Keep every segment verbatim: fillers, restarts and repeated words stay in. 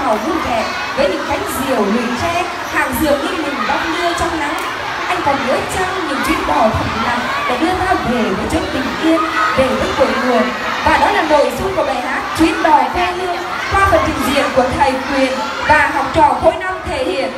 màu vui vẻ với những cánh diều lùi tre, hàng diều in mình đong đưa trong nắng. Anh còn nhớ chăng những chuyến đò thầm lặng để đưa ta về với chốn bình yên, về với cội nguồn. Và đó là nội dung của bài hát Chuyến đò quê hương qua phần trình diễn của thầy Quyền và học trò khối năm thể hiện.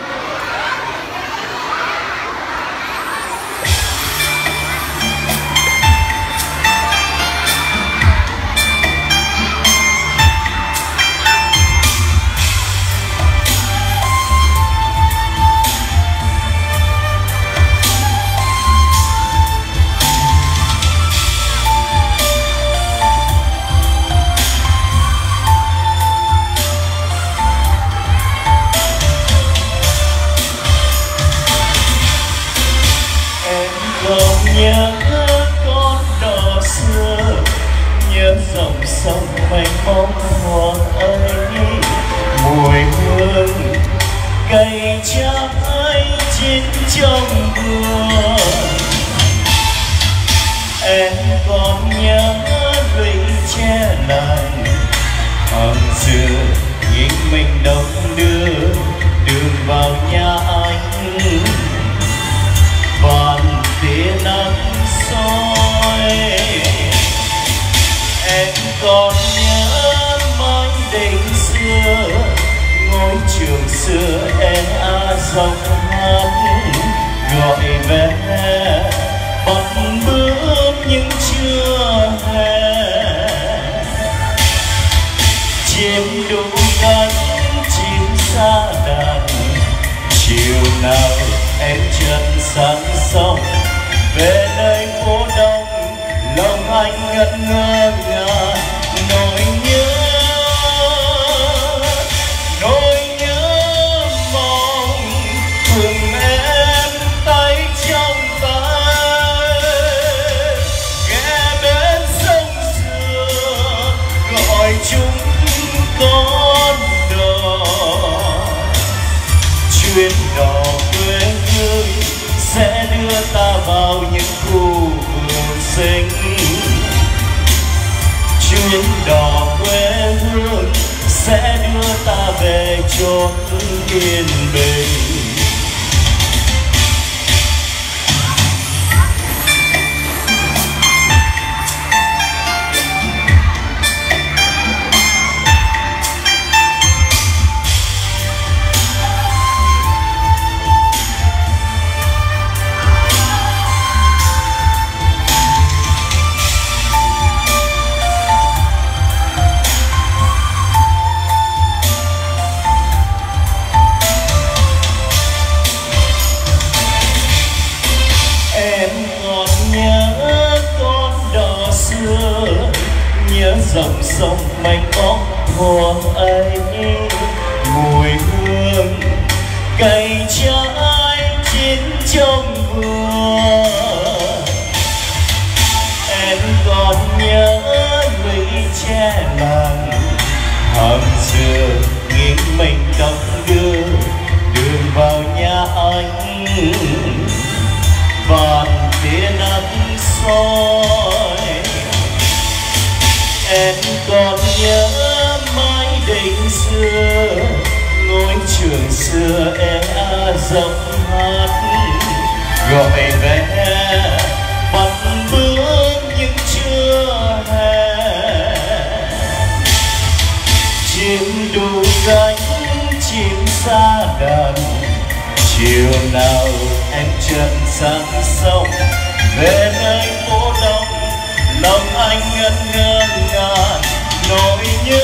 Nhớ con đò xưa, nhớ dòng sông mênh mông hoàng ấy, mùi hương cây trái chín trong vườn. Em còn nhớ lũy tre làng, hàng xưa nhìn mình đông đưa đường vào nhà anh. Vạn tia nắng soi, em còn nhớ mái đình xưa, ngôi trường xưa em a dòng hát gọi về bắt bước những trưa hè. Chim đu cánh chim xa đàn, chiều nào em chân sang sông về nơi phố đông, lòng anh ngẩn ngơ ngàng nỗi nhớ, nỗi nhớ mong cùng em tay trong tay, ghé bên sông xưa gọi chúng con đò. Chuyến đò quê hương sẽ đưa ta vào những khu vườn xinh. Chuyến đò quê hương sẽ đưa ta về chốn yên bình. Nhớ dòng sông mênh mông thuở ấy, mùi hương cây trái chín trong vườn. Em còn nhớ lũy tre làng, hàng xưa nghiêng mình đong đưa đường vào nhà anh. Vạn tia nắng soi, em còn nhớ mái đình xưa, ngôi trường xưa em a dòng hát gọi về bắt bước những trưa hè. Chim đu cánh chim xa đàn, chiều nào em chân sang sông về nơi phố đông, lòng anh ngẩn ngơ ngàng nỗi nhớ,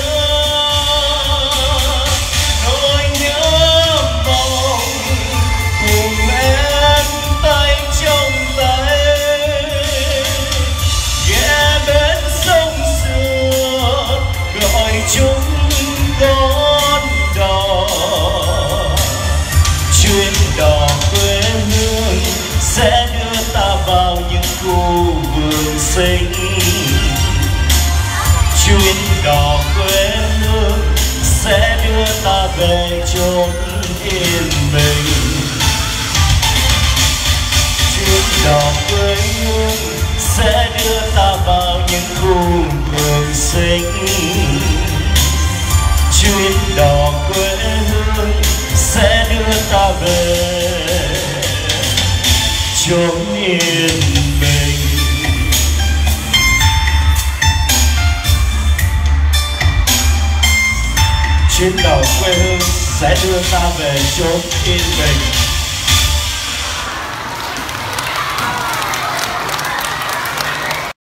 nỗi nhớ mong cùng em tay trong tay, ghé bên sông xưa gọi chúng con đò. Chuyến đò quê hương sẽ đưa ta vào những khu vườn xinh. Chuyến đò quê hương sẽ đưa ta về chốn yên bình. Chuyến đò quê hương sẽ đưa ta vào những khu vườn xinh. chuyến đò quê hương sẽ đưa ta về chốn yên bình. Chuyến đò quê hương sẽ đưa ta về chốn yên bình.